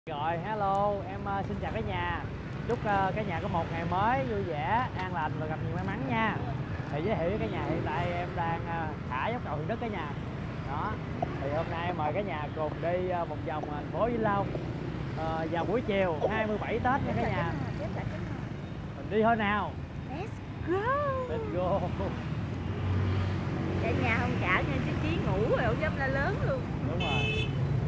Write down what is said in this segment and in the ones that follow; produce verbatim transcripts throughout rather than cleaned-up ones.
Rồi, hello, em uh, xin chào cả nhà. Chúc uh, cả nhà có một ngày mới vui vẻ, an lành và gặp nhiều may mắn nha. Thì giới thiệu với cả nhà, hiện tại em đang uh, thả dốc cầu Hiền Đức cả nhà. Đó. Thì hôm nay em mời cả nhà cùng đi uh, một vòng thành phố Vĩnh Long uh, vào buổi chiều hai mươi bảy Tết nha cả nhà. Mình đi thôi nào. Let's go. Let's go. Cả nhà không cả nha, chứ Chí ngủ rồi ông dám la lớn luôn. Đúng rồi.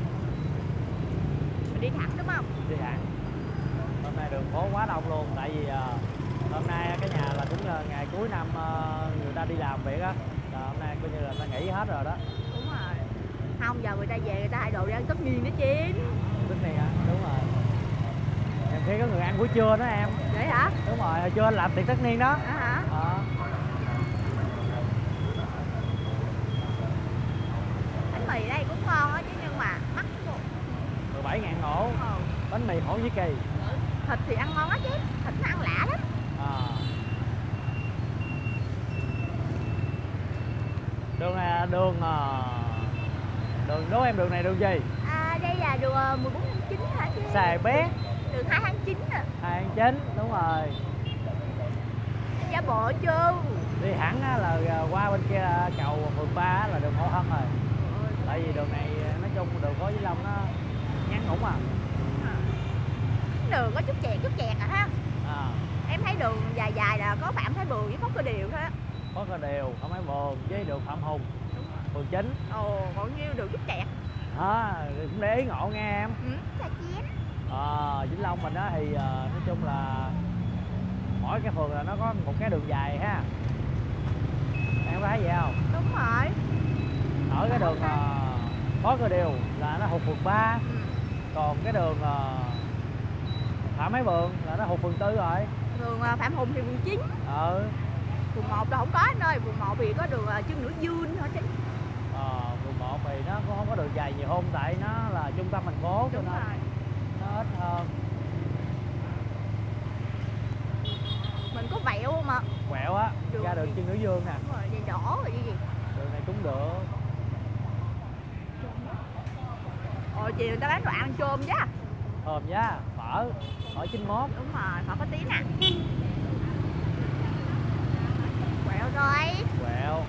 Mình đi thẳng đúng không? Đi thẳng. Hôm nay đường phố quá đông luôn, tại vì uh, hôm nay cả nhà là cũng uh, ngày cuối năm uh, người ta đi làm việc á. Hôm nay coi như là ta nghỉ hết rồi đó. Đúng rồi. Không, giờ người ta về người ta thay đồ đi ăn tất niên nữa Chí. Tất niên hả? Đúng rồi. Em thấy có người ăn buổi trưa đó em. Vậy hả? Đúng rồi, hồi trưa anh làm tiệc tất niên đó. À, hả? Ờ. Bánh mì đây cũng ngon á chứ nhưng mà mắc mười bảy ngàn ngộ. ừ. Bánh mì Thổ Nhĩ Kỳ. Thịt thì ăn ngon á chứ, thịt nó ăn lạ lắm. À. Đường này là đường đường đố em đường này đường gì? À, đây là đường mười bốn tháng chín hả chứ? Xài Bé. Đường hai tháng chín à. hai tháng chín, đúng rồi. Giả bộ chưa? Đi thẳng á, là qua bên kia cầu phường ba là đường Hộ Thân rồi. Tại vì đường này nói chung đường phố Vĩnh Long nó ngắn ngủn à. Đường có chút chẹt chút chẹt à ha. À. Em thấy đường dài dài là có Phạm Thái Bường với Phó Cơ Điều thôi á. Phó Cơ Điều, Phạm Thái Bường với đường Phạm Hùng, phường chín. Ồ, còn nhiêu đường chút chẹt. À, cũng để ý ngộ nghe em. Ừ, là chén. À, Vĩnh Long mình á thì uh, nói chung là mỗi cái phường là nó có một cái đường dài ha. Em có thấy vậy không? Đúng rồi. Ở cái đường uh, Phó Cơ Điều là nó thuộc phường ba. Ừ. Còn cái đường uh, Phạm Thái Bường là nó thuộc phường tư rồi. Đường uh, Phạm Hùng thì phường chín. Ừ. Phường một là không có anh ơi, phường một thì có đường uh, Trương Nữ Dương thôi chứ. Ờ, phường một thì nó cũng không có đường dài nhiều hôm, tại nó là trung tâm thành phố cho Đúng nên rồi. nó ít hơn. Mình có vẹo không ạ? Quẹo á, Đường ra đường gì? Trương Nữ Dương nè. Đúng rồi, đèn đỏ rồi gì gì. Đường này cũng được. Ồ, chiều người ta bán đồ ăn chôm chứ. Thơm giá, phở, phở chín mốt. Đúng rồi, phở có tí nè. Quẹo rồi. Quẹo.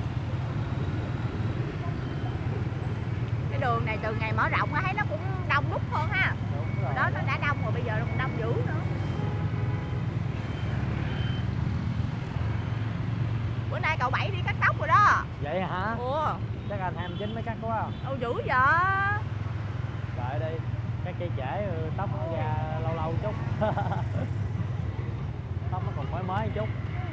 Cái đường này từ ngày mở rộng á thấy nó cũng đông đúc hơn ha. Đúng rồi. Hồi đó nó đã đông rồi, bây giờ nó còn đông dữ nữa. Bữa nay cậu Bảy đi cắt tóc rồi đó. Vậy hả? Ủa. Chắc anh hai mươi chín mới cắt quá không? Đâu dữ vậy? Đợi đi, cắt cây trễ tóc nó ra lâu lâu chút. Tóc nó còn mới mới một chút.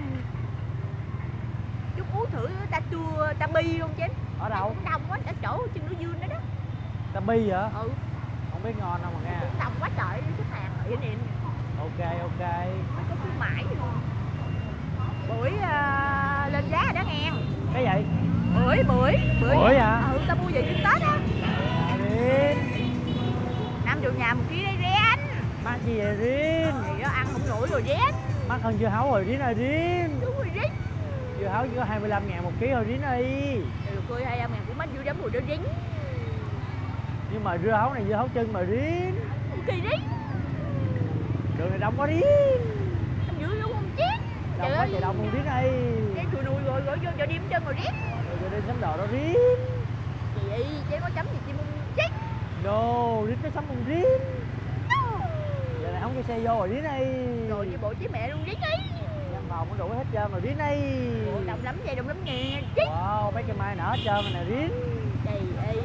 Chút uống thử ta chua ta bi không chứ? Ở đâu? Cũng đông quá, ở chỗ chân núi Dương đó đó. Tabi hả? Ừ. Không biết ngon không mà nghe. Cũng đông quá trời, đi khách hàng ỉn ỉn. Ok ok. Nó có khuyến mãi luôn. Bưởi uh, lên giá rồi đó nghe. Cái gì? Bưởi, bưởi, bưởi. Bưởi hả? Ừ, ta mua về trước Tết á. Riêng. Năm triệu nhà một ký đây ré anh. Mắc gì vậy Riêng? Thì đó ăn không nổi rồi ré. Mắc hơn dưa hấu rồi Riêng ơi Riêng. Đúng rồi ré. Dưa hấu chỉ có hai mươi lăm ngàn một ký thôi Riêng ơi. Được cười hai mươi ngàn cũng bánh dưa đấm rồi đó ré. Nhưng mà dưa hấu này dưa hấu chân mà Riêng. Ok ré. Đường này đông quá Riêng. Anh dữ luôn không chết. Đông quá trời đông luôn Riêng ơi. Cái chùi nuôi rồi rồi vô cho điểm chân rồi ré. Rồi đi sắm đồ đó Riêng. Chị chứ có chấm gì chị muốn chết. No, Riêng nó sắm con Riêng. Giờ này không cho xe vô rồi Riêng ơi. Rồi đi bộ chế mẹ luôn ré ấy. Văn phòng nó đủ hết trơn rồi Riêng ơi. Ủa, đông lắm vậy, đông lắm nghe. Chết. Wow, mấy cây mai nở hết trơn rồi nè Riêng. Trời ơi.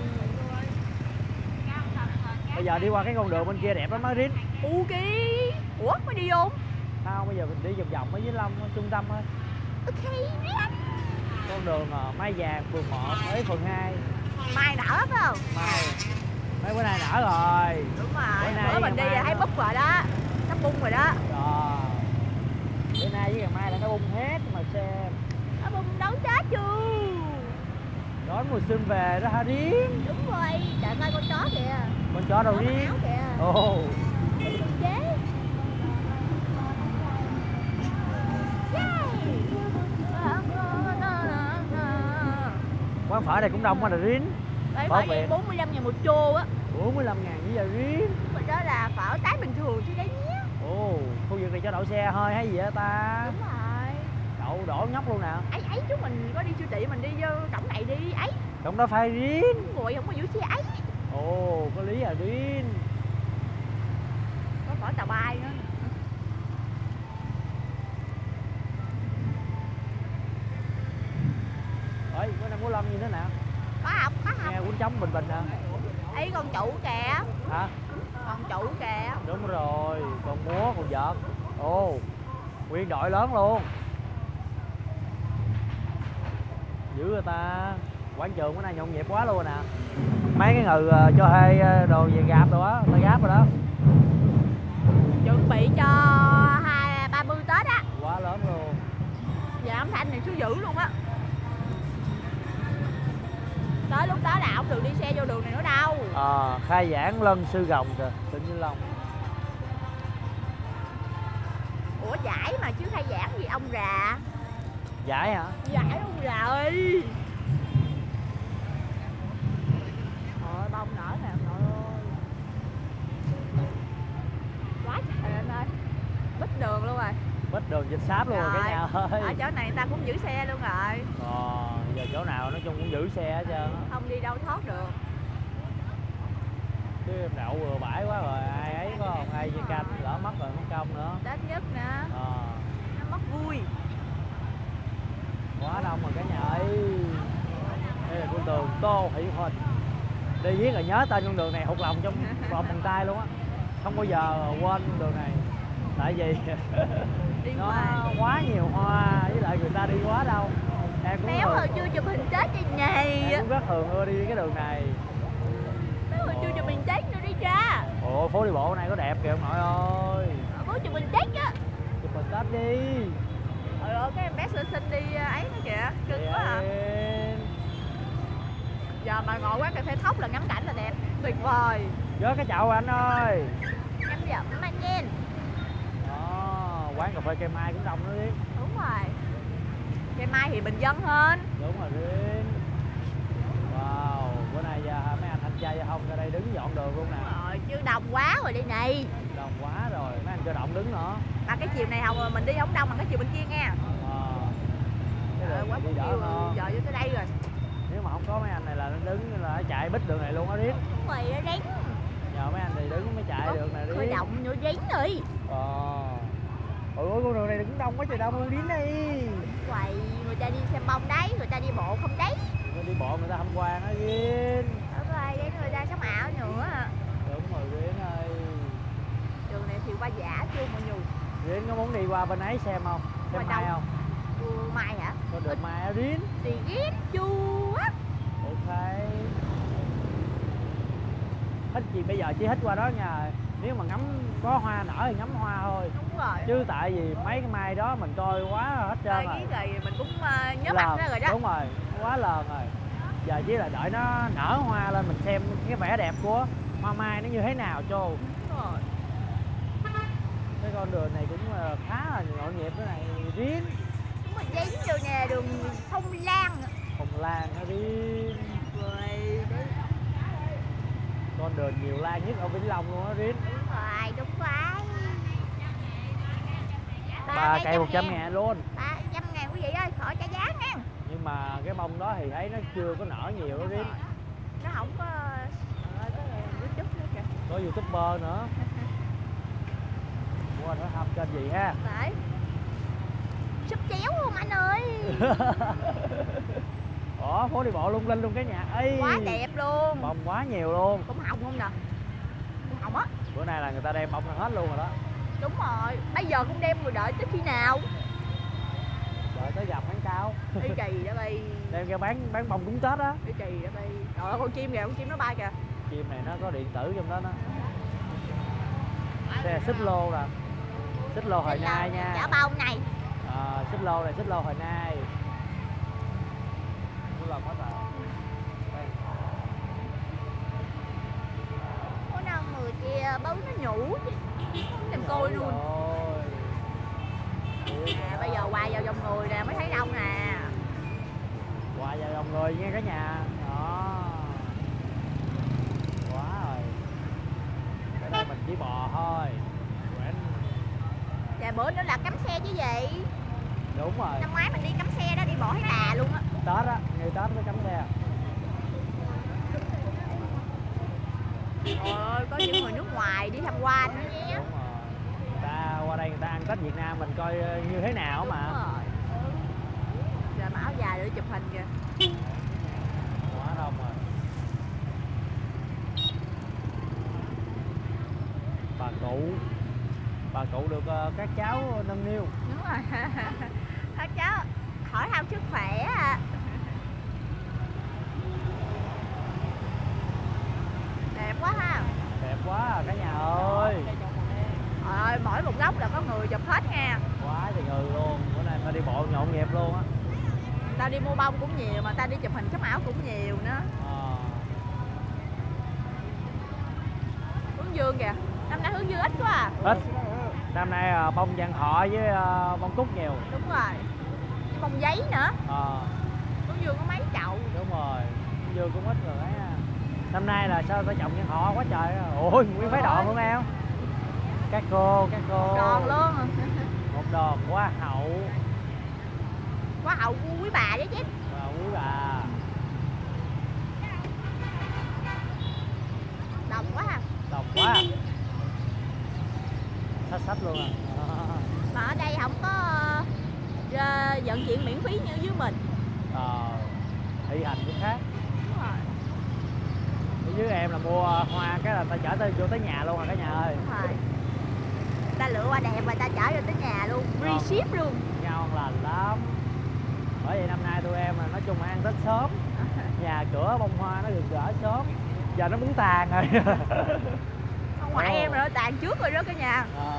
Bây giờ đi qua cái con đường bên kia đẹp lắm á Riêng. Ok. Ủa, mới đi không? Không, bây giờ mình đi vòng vòng ở Vĩnh Long, ở trung tâm thôi. Ok, biết anh. Con đường uh, Mai Vàng, phường một tới phường hai. Mai nở phải không? Mai. Mấy bữa nay nở rồi. Đúng rồi, Bữa nay bữa mình đi ngày là mai thấy nữa. búp rồi đó. Nó bung rồi đó. Rồi. Bữa nay với ngày mai là nó bung hết mà xem. Nó bung đón Tết chưa? Đón mùa xuân về đó hả Riêng? Đúng rồi, trời ơi con chó kìa. Con chó đâu Nó mặc Riêng? áo kìa. Ồ. Con chế. Quán phở này cũng đông quá rồi Riêng. Đấy Phở phải Việt. bốn mươi lăm ngàn một chô á. bốn mươi lăm ngàn với giờ Riêng. Mà đó là phở tái bình thường chứ đấy nhé. Ồ, khu vực này cho đậu xe hơi hay gì hả ta? Đúng rồi. Đậu đổ nhóc luôn nè. Ấy ấy chúng mình có đi siêu thị mình đi vô cổng này đi ấy. Cổng đó phải riêng. Ngồi không có giữ xe ấy. Ồ, có lý à riêng. Có phở tàu bay nữa. Ơi, có năm có lâm như thế nào? Có không? Có không? Nghe cuốn trống bình bình nè. Ý con chủ kìa. Hả? Con chủ kìa. Đúng rồi, còn múa còn vợt. Ồ, nguyên đội lớn luôn. Dữ người ta. Quán trường bữa nay nhộn nhịp quá luôn nè. Mấy cái ngừ uh, cho thuê uh, đồ về gạp đồ á, ta gáp rồi đó. Chuẩn bị cho hai ba mươi Tết á. Quá lớn luôn. Giờ âm thanh này số dữ luôn á. Tới lúc đó là không được đi xe vô đường này nữa đâu. Ờ, à, khai giảng Lân Sư Rồng kìa, Tỉnh Vĩnh Long. Ủa giải mà chứ khai giảng gì ông già. Giải hả? Giải ông già ơi. Trời bông nở nè ông nội ơi. Quá trời anh ơi. Bít đường luôn rồi. Bít đường dịch sáp luôn rồi cả nhà ơi. Ở chỗ này người ta cũng giữ xe luôn rồi. Ờ, giờ chỗ nào nói chung cũng giữ xe hết trơn á. Không đi đâu thoát được. Chứ đậu vừa bãi quá rồi, ai ấy có không, ai dây canh, lỡ mất rồi mất công nữa. Tết nhất nữa. Ờ. Nó mất vui. Quá đông rồi cả nhà ơi. Đây là con đường Tô Thị Huỳnh. Đi viết là nhớ tên con đường này hụt lòng trong vòng bàn tay luôn á. Không bao giờ quên con đường này. Tại vì đi nó ngoài. quá nhiều hoa, với lại người ta đi quá đâu. Em cũng Béo thường, rồi chưa chụp hình Tết đi nhầy. em cũng rất thường ưa đi cái đường này. Béo rồi chưa chụp hình Tết nữa đi ra. Ồ, phố đi bộ này có đẹp kìa ông nội ơi. Có chụp hình Tết á. Chụp hình Tết đi. Trời ơi cái em bé sơ sinh đi ấy nữa kìa. Cưng quá à. Giờ mà ngồi quán cà phê Thóc là ngắm cảnh là đẹp. Tuyệt vời. Nhớ cái chậu anh ơi. Em dậm anh nha. Đó, quán cà phê Cây Mai cũng đông nữa đi. Đúng rồi. Cây Mai thì bình dân hơn. Đúng rồi Riêng. Wow, bữa nay giờ mấy anh thanh tra giao thông ra đây đứng dọn đường luôn nè. Đúng rồi, chứ đông quá rồi đây này. Đông quá rồi, mấy anh cơ động đứng nữa. Mà cái chiều này không mình đi không đông bằng cái chiều bên kia nha. Ờ. Cái đường Quá này đi đỡ chiều hơn. giờ vô tới đây rồi. Nếu mà không có mấy anh này là nó đứng là nó chạy bít đường này luôn á Riêng. Đúng rồi, nó đánh. Nhờ mấy anh thì đứng mới chạy được nè Riêng. Khởi động nữa đánh rồi. Ờ. Ôi ôi con đường này cũng đông quá trời đông luôn Riêng đi. Quầy người ta đi xem bông đấy, người ta đi bộ không đấy. Người đi bộ người ta tham quan đó Riêng. Đúng rồi, để người ta sống ảo nữa. Đúng rồi Riêng ơi. Đường này thì qua giả chưa mọi người. Riêng có muốn đi qua bên ấy xem không? Xem Qua mai đâu? không? Ừ, mai hả? Có được mai ở Riêng. Thì ghét chua. Ok. Thích gì bây giờ chỉ thích qua đó nha. Nếu mà ngắm có hoa nở thì ngắm hoa thôi. Đúng rồi. Chứ tại vì mấy cái mai đó mình coi quá hết trơn Rồi rồi. cái rồi mình cũng uh, nhớ Lờn, mặt ra rồi đó. đúng rồi, quá lờn rồi. Giờ chỉ là đợi nó nở hoa lên mình xem cái vẻ đẹp của hoa mai nó như thế nào cho. Đúng rồi. Cái con đường này cũng khá là nhộn nhịp cái này Riêng. Đúng rồi, giấy vô nè, đường Phong Lan. Hồng Lan nó Riêng. Rồi đấy. Con đường nhiều lan nhất ở Vĩnh Long luôn á Riêng. Đúng rồi, đúng quá. Ba cây một trăm ngàn luôn. Ba trăm ngàn quý vị ơi, khỏi trả giá nha. Nhưng mà cái bông đó thì thấy nó chưa có nở nhiều đó Riêng. Nó không có ờ, có YouTube nữa kìa. Có YouTuber nữa. Mua anh phải thăm kênh gì ha. Phải. Súp chéo không anh ơi. Ủa, phố đi bộ lung linh luôn cái nhà. Ê, Quá đẹp luôn. bông quá nhiều luôn. Cũng hồng không nè. Cũng hồng á. Bữa nay là người ta đem bông ra hết luôn rồi đó. Đúng rồi, bây giờ cũng đem rồi đợi tới khi nào? Đợi tới gặp bán cao. Đi kỳ đó bay. Đem ra bán bán bông cúng Tết á. Đi kỳ đó bay. Trời ơi con chim kìa, con chim nó bay kìa. Chim này nó có điện tử trong đó đó. Xe xích lô nè. Xích lô hồi nay nha. Chở bông này. À, xích lô này, xích lô hồi nay. Nó làm hết rồi. Có nào người kia bấu nó nhủ chứ. Làm coi luôn. À, bây giờ qua vào dòng người nè mới thấy đông nè. Qua vào dòng người nha cả nhà. Đó. Quá rồi. Ở đây mình chỉ bộ bữa nữa là cắm xe chứ gì. Đúng rồi. Năm ngoái mình đi cắm xe đó, đi bộ thấy bà luôn á. Tết á, ngày Tết mới cắm xe. Trời ơi, có những người nước ngoài đi tham quan nữa nhé. Đúng rồi. Người ta qua đây người ta ăn Tết Việt Nam mình coi như thế nào Đúng mà. rồi. Giờ mà áo dài để chụp hình kìa. Quá đông rồi. Bà cụ. Bà cụ được uh, các cháu nâng niu. Đúng rồi. Các cháu hỏi thăm sức khỏe à. Đẹp quá ha. Đẹp quá à, cả nhà ơi. Trời ơi, mỗi một góc là có người chụp hết nha. Quá thì người luôn. Bữa nay ta đi bộ nhộn nhịp luôn á. Ta đi mua bông cũng nhiều mà ta đi chụp hình chấm áo cũng nhiều nữa. À. Hướng dương kìa. Năm nay hướng dương ít quá à. Ít. Năm nay uh, bông vàng họ với uh, bông cúc nhiều. Đúng rồi. Với bông giấy nữa. À. Hướng dương có mấy chậu. Đúng rồi. Hướng dương cũng ít rồi đấy. Năm nay là sao ta trồng vàng họ quá trời. Ôi, nguyên phái đòn luôn em. Các cô, các cô. Đòn luôn. Một đòn hoa hậu. Hoa hậu của quý bà đấy chứ. Và quý bà. Đồng quá ha. Đồng quá. Sách sách luôn à. Mà ở đây không có uh, vận chuyển miễn phí như dưới mình. Ờ. Thị hành cũng khác. Đúng rồi. Ở dưới em là mua hoa cái là ta chở tới vô tới nhà luôn rồi cả nhà ơi. Đúng rồi. Ta lựa hoa đẹp và ta chở vô tới nhà luôn, free ship luôn. Ngon lành lắm. Bởi vậy năm nay tụi em là nói chung là ăn Tết sớm. Nhà cửa bông hoa nó được gỡ sớm. Giờ nó muốn tàn rồi. Ông ngoại oh. em rồi, tàn trước rồi đó cả nhà. À.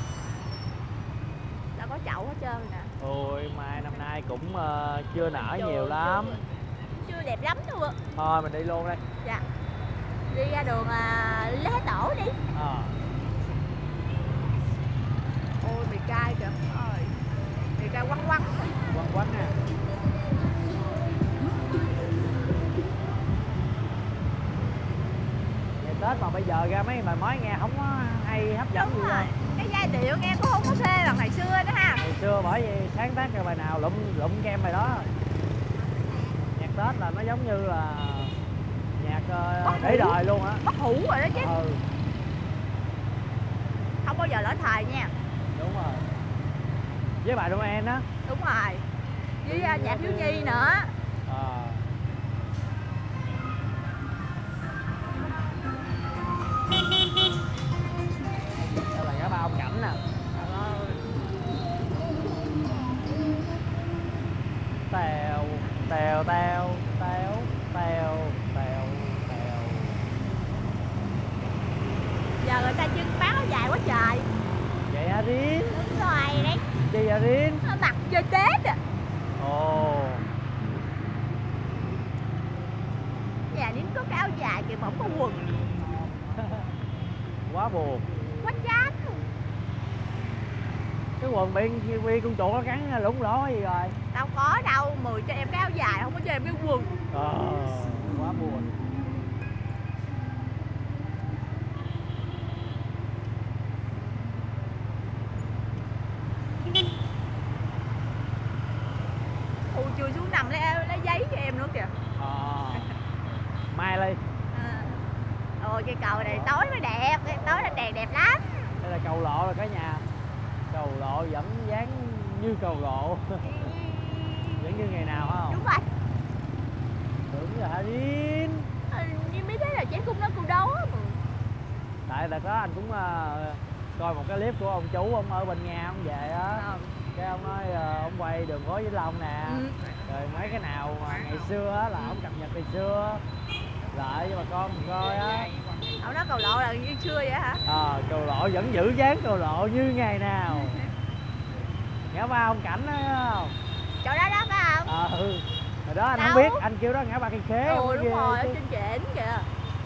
Đã có chậu hết trơn nè. Ôi mai năm nay cũng uh, chưa nở chưa, nhiều lắm. Chưa, chưa đẹp lắm đâu. Thôi mình đi luôn đây. Dạ. Đi ra đường uh, Lê Tổ đi. À. Ôi mì cay kìa. Ôi. Mì cay quăng quăng. Quăng quăng nè. Ngày Tết mà bây giờ ra mấy bài mới nghe không có hay hấp dẫn. Đúng gì rồi. đâu. Cái giai điệu nghe cũng không có phê bằng ngày xưa đó ha. Ngày xưa bởi vì sáng tác cái bài nào lụm lụm kem bài đó. Nhạc Tết là nó giống như là nhạc uh, để đời luôn á. Bất hủ rồi đó chứ. Ừ. Không bao giờ lỡ thời nha. Đúng rồi. Với bài Noel á. Đúng rồi. Với uh, nhạc thiếu nhi nữa. À. Đây là ngã ba ông Cảnh nè. Tèo tèo tèo tèo tèo tèo tèo. Giờ người ta trưng bán áo dài quá trời. Vậy hả Rin? Đúng rồi đấy. Gì hả Rin? Nó mặc chơi Tết à. Ồ. Nhà Rin có cái áo dài kìa mà không có quần. Quá buồn. Quá chán. Cái quần bị bị con chuột nó cắn lủng lỗ gì rồi. Tao có đâu, mười cho em cái áo dài không có cho em cái quần. Ờ, quá buồn. Ù chui xuống nằm lấy, lấy giấy cho em nữa kìa. Ờ. Mai Ly. À. Ôi cây cầu này tối mới đẹp, tối là đèn đẹp lắm. Đây là cầu lộ rồi cả nhà. Cầu lộ vẫn dáng như cầu lộ. Vẫn như ngày nào không? Đúng rồi. Đúng rồi hả Rin? À, như mấy thế là chén cung nó cung đấu á. Tại là có anh cũng uh, coi một cái clip của ông chú ông ở bên nhà ông về á. À. Cái ông nói uh, ông quay đường phố Vĩnh Long nè. Ừ. Rồi mấy cái nào mà ngày xưa á là ông cập nhật ngày xưa lại cho bà con mình coi á. Ông nói cầu lộ là như xưa vậy hả? Ờ, à, cầu lộ vẫn giữ dáng cầu lộ như ngày nào. Ngã ba ông Cảnh đó không? Chỗ đó đó phải không? Ờ, ừ. Hồi đó anh đâu? không biết, anh kêu đó ngã ba cây khế. Ừ đúng rồi, ở trên trển kìa.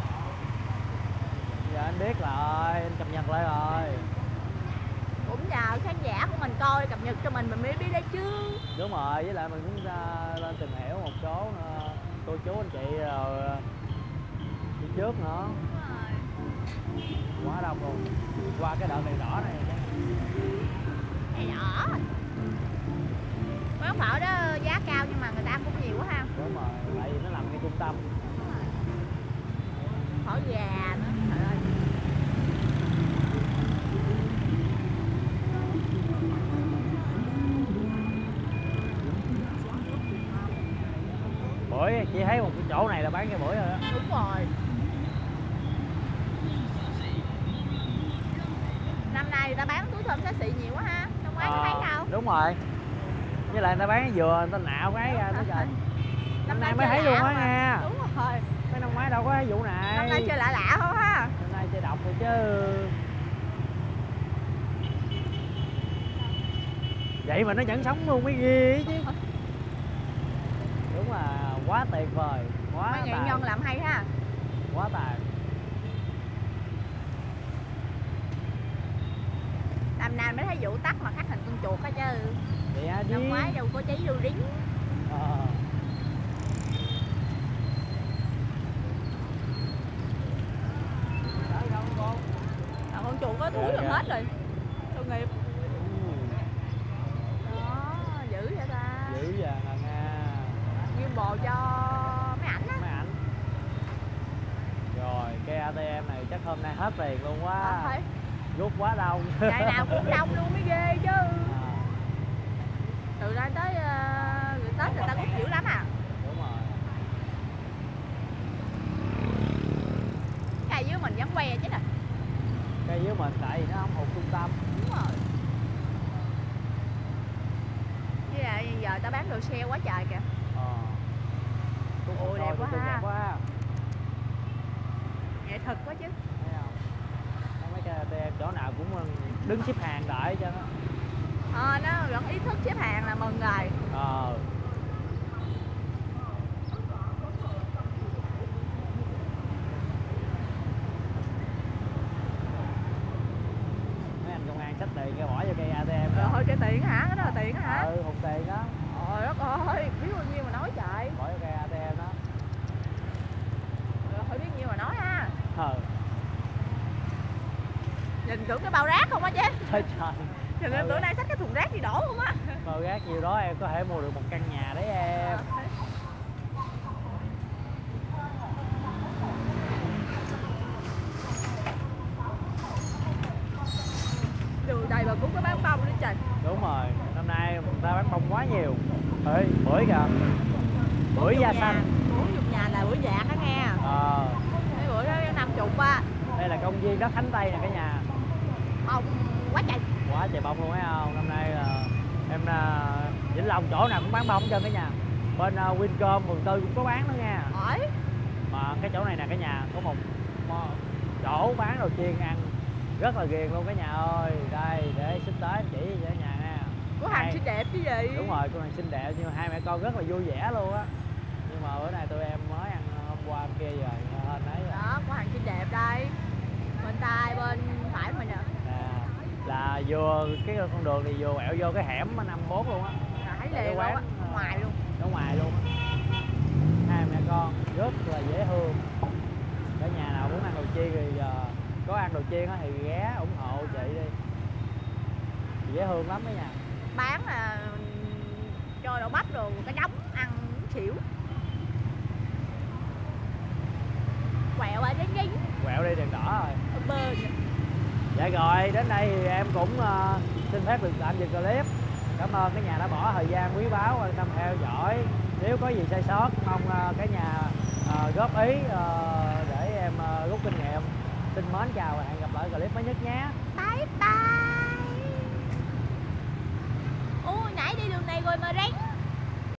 Giờ anh biết rồi, anh cập nhật lại rồi. Cũng nhờ khán giả của mình coi cập nhật cho mình mình mới biết đấy chứ. Đúng rồi, với lại mình cũng ra lên tìm hiểu một số uh, cô chú anh chị rồi uh, đi trước nữa. Quá đông luôn. Qua cái đợt đèn đỏ này. này nhỏ. Quán phở đó giá cao nhưng mà người ta ăn cũng nhiều quá ha. Đúng rồi, tại vì nó nằm ngay trung tâm. Phở gà nữa, trời ơi. Bưởi chị thấy một cái chỗ này là bán cái bưởi rồi đó. Đúng rồi. Năm nay người ta bán túi thơm xá xị nhiều quá ha. Năm ngoái có thấy đâu. Đúng rồi. Với lại người ta bán cái dừa, người ta nạo cái ra nó trời. Năm nay mới thấy luôn á nha. Đúng rồi. Mấy năm ngoái đâu có thấy vụ này. Năm nay chơi lạ lạ không ha. Năm nay chơi độc rồi chứ. Vậy mà nó vẫn sống luôn mới ghê chứ. Đúng là quá tuyệt vời, quá mấy nghệ nhân làm hay ha. Quá tài. Năm nay mới thấy vụ tắt mà khắc hình con chuột á chứ. Vậy hả? Năm ngoái đâu có cháy lưu đính. Ờ. À, con chuột có thúi gần hết rồi. Tội nghiệp. Đó, dữ vậy ta. Dữ vậy à nha. Nguyên bồ cho mấy ảnh á. Mấy ảnh. Rồi cái a tê em này chắc hôm nay hết tiền luôn quá. À, rút quá đông. ngày nào cũng đông luôn mới ghê chứ. À. Từ nay tới uh, Tết người ta rút dữ lắm à. Đúng rồi. Cái dưới mình vẫn que chứ nè. Cây dưới mình tại vì nó không thuộc trung tâm. Đúng rồi. Với lại giờ tao bán đồ sale quá trời kìa. Ờ. Ôi đẹp quá ha. quá. Nghệ thuật quá chứ. Thấy không? Mấy cái a tê em chỗ nào cũng đứng xếp hàng đợi cho nó. Ờ, nó vẫn ý thức xếp hàng là mừng rồi. Ờ. Mấy anh công an xách tiền ra bỏ vô cây a tê em. Rồi thôi cái tiền hả? Cái đó là tiền hả? Ừ, hùng tiền đó. Trời đất ơi, biết bao nhiêu mà nói trời. Bỏ vô cây a tê em đó. Rồi thôi biết nhiêu mà nói ha. Ờ. Nhìn tưởng cái bao rác không á chứ. Trời trời. Nhìn em bữa nay xách cái thùng rác đi đổ không á. Bao rác nhiều đó em có thể mua được một căn nhà đấy em. Đường đầy mà cũng có bán bông nữa trời. Đúng rồi, năm nay người ta bán bông quá nhiều. Ê, bưởi kìa. Bưởi da xanh. bốn mươi nhà là bưởi dạt á nghe. Ờ. Cái bưởi đó năm chục á. Đây là công viên đất Khánh Tây nè cả nhà. Bông quá trời. Quá trời bông luôn thấy không? Năm nay là em là Vĩnh Long chỗ nào cũng bán bông cho cả nhà. Bên uh, Wincom phường tư cũng có bán nữa nha. Hỏi. Mà cái chỗ này nè cả nhà có một chỗ bán đồ chiên ăn rất là ghiền luôn cả nhà ơi. Đây để xích tới em chỉ cho cả nhà nha. Cửa hàng xinh đẹp chứ gì. Đúng rồi, cửa hàng xinh đẹp nhưng mà hai mẹ con rất là vui vẻ luôn á. Nhưng mà bữa nay tụi em mới ăn hôm qua hôm kia rồi hên ấy rồi. Đó, cửa hàng xinh đẹp đây. Bên tay bên phải mình nè. À, là vừa cái con đường thì vừa quẹo vô cái hẻm năm bốn luôn á. Thấy liền luôn á, ngoài luôn. Ở ngoài luôn á. Hai mẹ con rất là dễ thương. Cả nhà nào muốn ăn đồ chiên thì giờ có ăn đồ chiên thì ghé ủng hộ chị đi. Dễ thương lắm đó nha. Bán là cho đậu bắp rồi cái đống ăn xỉu. Quẹo ở dính dính. Quẹo đi đèn đỏ rồi. Ở bên. Dạ rồi, đến đây thì em cũng uh, xin phép được tạm dừng clip. Cảm ơn cả nhà đã bỏ thời gian quý báu quan tâm theo dõi. Nếu có gì sai sót mong uh, cả nhà uh, góp ý uh, để em uh, rút kinh nghiệm. Xin mến chào và hẹn gặp lại clip mới nhất nhé. Bye bye.